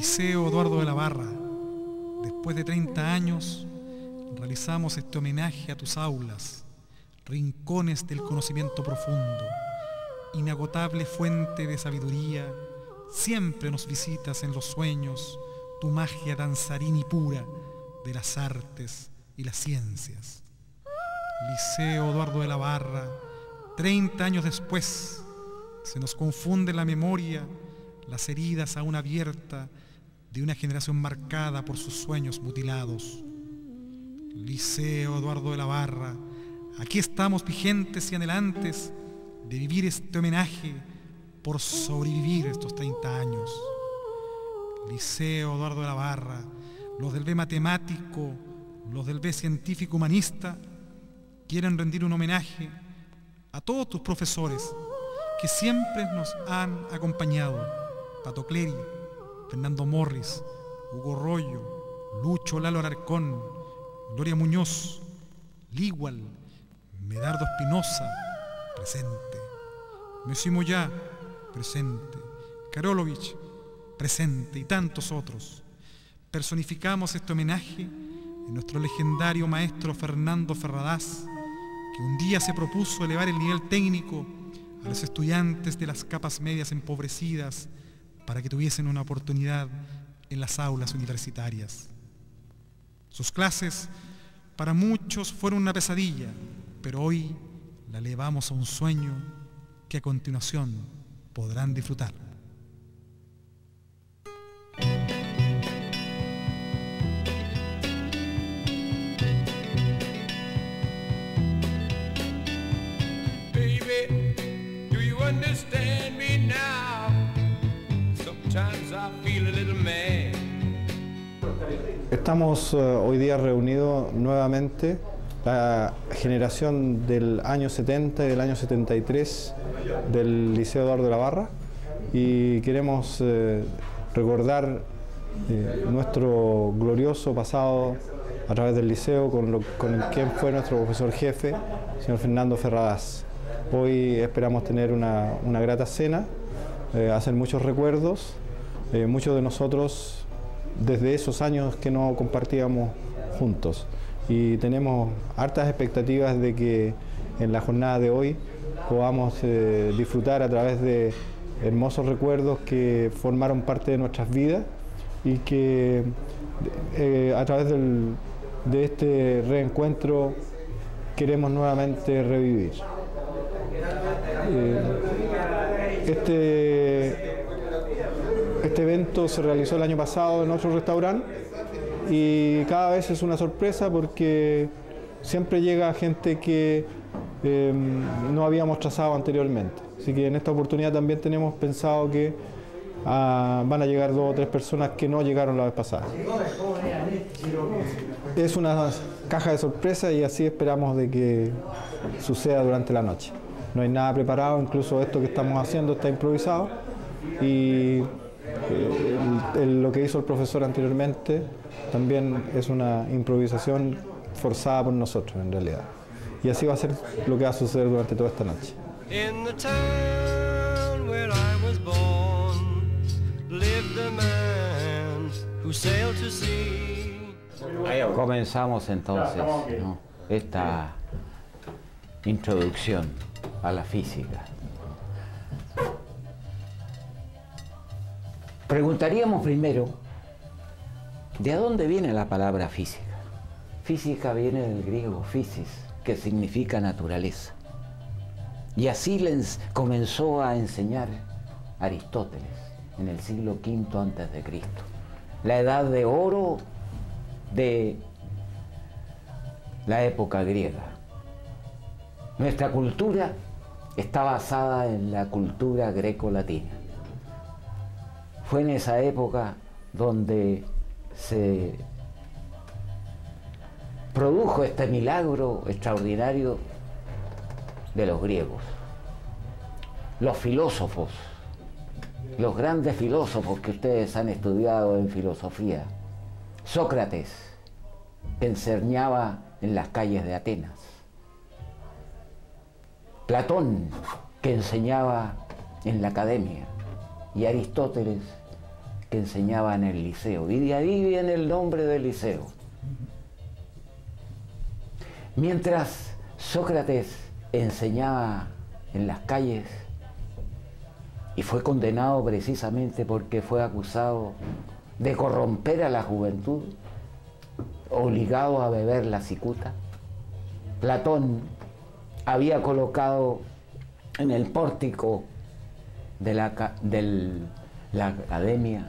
Liceo Eduardo de la Barra, después de 30 años, realizamos este homenaje a tus aulas, rincones del conocimiento profundo, inagotable fuente de sabiduría. Siempre nos visitas en los sueños, tu magia danzarín y pura de las artes y las ciencias. Liceo Eduardo de la Barra, 30 años después, se nos confunde en la memoria las heridas aún abiertas de una generación marcada por sus sueños mutilados. Liceo Eduardo de la Barra, aquí estamos vigentes y anhelantes de vivir este homenaje por sobrevivir estos 30 años. Liceo Eduardo de la Barra, los del B matemático, los del B científico humanista, quieren rendir un homenaje a todos tus profesores que siempre nos han acompañado: Pato Clery, Fernando Morris, Hugo Rollo, Lucho Lalo Alarcón, Gloria Muñoz, Ligual, Medardo Espinosa, presente, Monsieur Moyá, presente, Karolovich, presente, y tantos otros. Personificamos este homenaje en nuestro legendario maestro Fernando Ferradas, que un día se propuso elevar el nivel técnico a los estudiantes de las capas medias empobrecidas para que tuviesen una oportunidad en las aulas universitarias. Sus clases para muchos fueron una pesadilla, pero hoy la elevamos a un sueño que a continuación podrán disfrutar. Baby, do you understand me now? Sometimes I feel a little mad. Estamos hoy día reunidos nuevamente, la generación del año 70 y del año 73 del Liceo Eduardo de la Barra, y queremos recordar nuestro glorioso pasado a través del liceo con quien fue nuestro profesor jefe, señor Fernando Ferradas. Hoy esperamos tener una grata cena, hacer muchos recuerdos, muchos de nosotros desde esos años que no compartíamos juntos, y tenemos hartas expectativas de que en la jornada de hoy podamos disfrutar a través de hermosos recuerdos que formaron parte de nuestras vidas y que a través de este reencuentro queremos nuevamente revivir. Este evento se realizó el año pasado en otro restaurante y cada vez es una sorpresa porque siempre llega gente que no habíamos trazado anteriormente. Así que en esta oportunidad también tenemos pensado que van a llegar 2 o 3 personas que no llegaron la vez pasada. Es una caja de sorpresa y así esperamos de que suceda durante la noche. No hay nada preparado, incluso esto que estamos haciendo está improvisado, y lo que hizo el profesor anteriormente también es una improvisación forzada por nosotros en realidad. Y así va a ser lo que va a suceder durante toda esta noche. In the town where I was born lived a man who sailed to sea. Comenzamos entonces, ¿no?, esta introducción a la física. Preguntaríamos primero, ¿de dónde viene la palabra física? Física viene del griego physis, que significa naturaleza. Y así les comenzó a enseñar Aristóteles en el siglo V a.C., la edad de oro de la época griega. Nuestra cultura está basada en la cultura greco-latina. Fue en esa época donde se produjo este milagro extraordinario de los griegos. Los filósofos, los grandes filósofos que ustedes han estudiado en filosofía. Sócrates, que enseñaba en las calles de Atenas. Platón, que enseñaba en la academia. Y Aristóteles, que enseñaba en el liceo, y de ahí viene el nombre del liceo. Mientras Sócrates enseñaba en las calles y fue condenado precisamente porque fue acusado de corromper a la juventud, obligado a beber la cicuta, Platón había colocado en el pórtico de la academia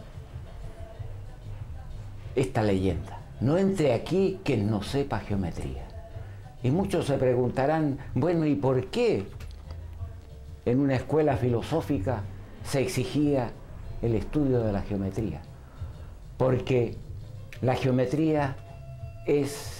esta leyenda: no entre aquí quien no sepa geometría. Y muchos se preguntarán, bueno, ¿y por qué en una escuela filosófica se exigía el estudio de la geometría? Porque la geometría es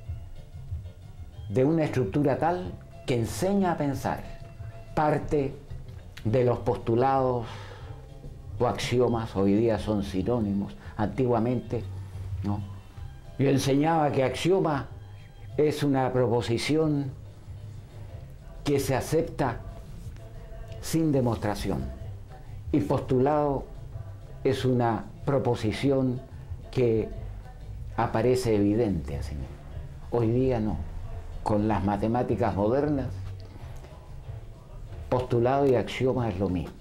de una estructura tal que enseña a pensar. Parte de los postulados o axiomas, hoy día son sinónimos, antiguamente, ¿no? Yo enseñaba que axioma es una proposición que se acepta sin demostración, y postulado es una proposición que aparece evidente así mismo. Hoy día no. Con las matemáticas modernas, postulado y axioma es lo mismo.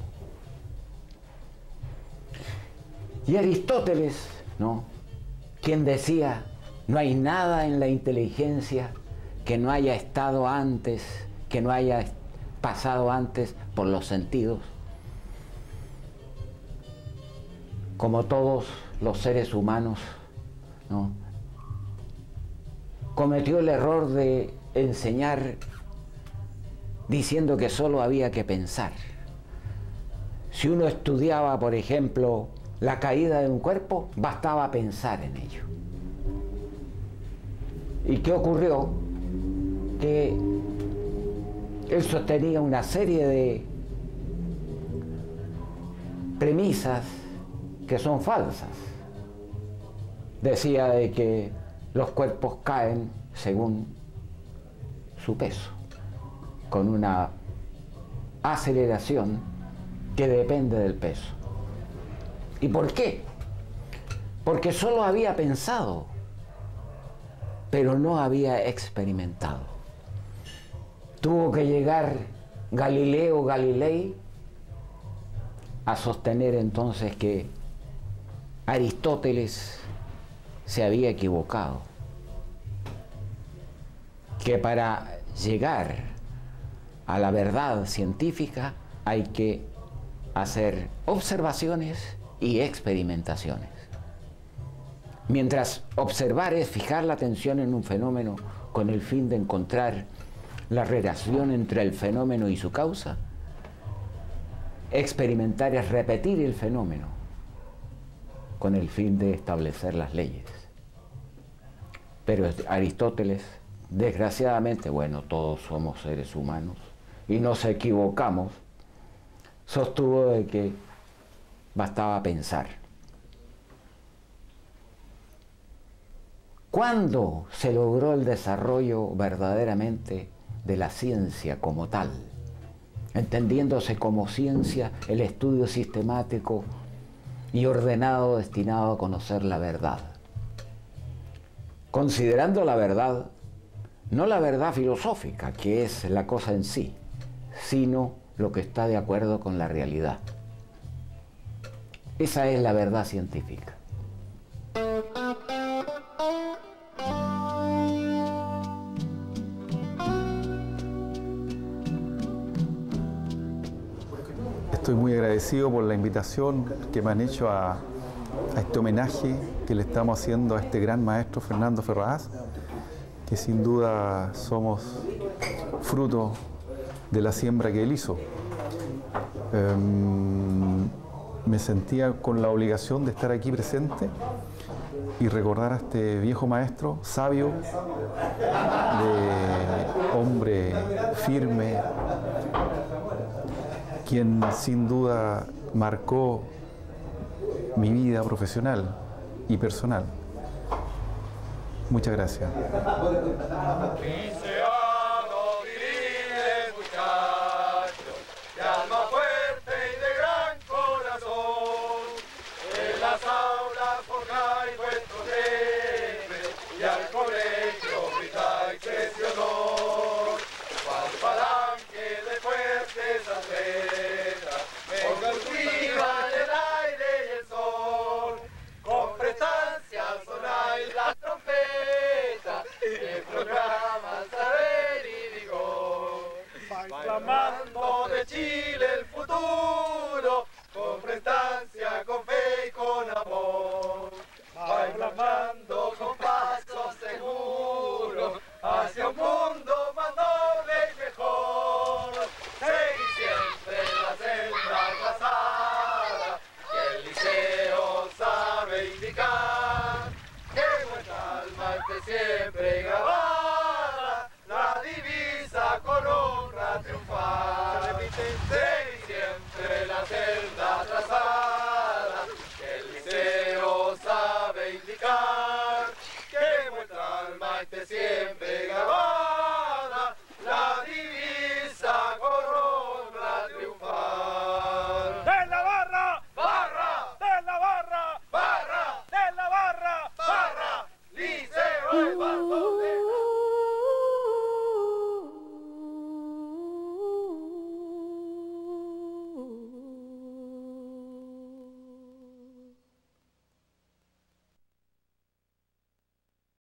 Y Aristóteles, ¿no?, quien decía, no hay nada en la inteligencia que no haya estado antes, que no haya pasado antes por los sentidos. Como todos los seres humanos, ¿no?, cometió el error de enseñar diciendo que solo había que pensar. Si uno estudiaba, por ejemplo, la caída de un cuerpo, bastaba pensar en ello. ¿Y qué ocurrió? Que él sostenía una serie de premisas que son falsas. Decía de que los cuerpos caen según su peso, con una aceleración que depende del peso. ¿Y por qué? Porque solo había pensado, pero no había experimentado. Tuvo que llegar Galileo Galilei a sostener entonces que Aristóteles se había equivocado, que para llegar a la verdad científica hay que hacer observaciones y experimentaciones. Mientras observar es fijar la atención en un fenómeno con el fin de encontrar la relación entre el fenómeno y su causa, experimentar es repetir el fenómeno con el fin de establecer las leyes. Pero Aristóteles, desgraciadamente, bueno, todos somos seres humanos y nos equivocamos, sostuvo de que bastaba pensar. ¿Cuándo se logró el desarrollo verdaderamente de la ciencia como tal? Entendiéndose como ciencia el estudio sistemático y ordenado destinado a conocer la verdad. Considerando la verdad, no la verdad filosófica, que es la cosa en sí, sino lo que está de acuerdo con la realidad. Esa es la verdad científica. Estoy muy agradecido por la invitación que me han hecho a este homenaje que le estamos haciendo a este gran maestro Fernando Ferraz, que sin duda somos fruto de la siembra que él hizo. Me sentía con la obligación de estar aquí presente y recordar a este viejo maestro, sabio, de hombre firme, quien sin duda marcó mi vida profesional y personal. Muchas gracias. De alma fuerte y de gran corazón, en la formando de Chile el futuro, con prestancia, con fe y con amor. Va plasmando con pasos seguros hacia un mundo más noble y mejor. Seguir siempre la senda trazada que el liceo sabe indicar. Que vuestra alma esté siempre grabada, la divisa con honra triunfar. Se repite, seguir siempre la senda trazada que el liceo sabe indicar. Que vuestra alma esté siempre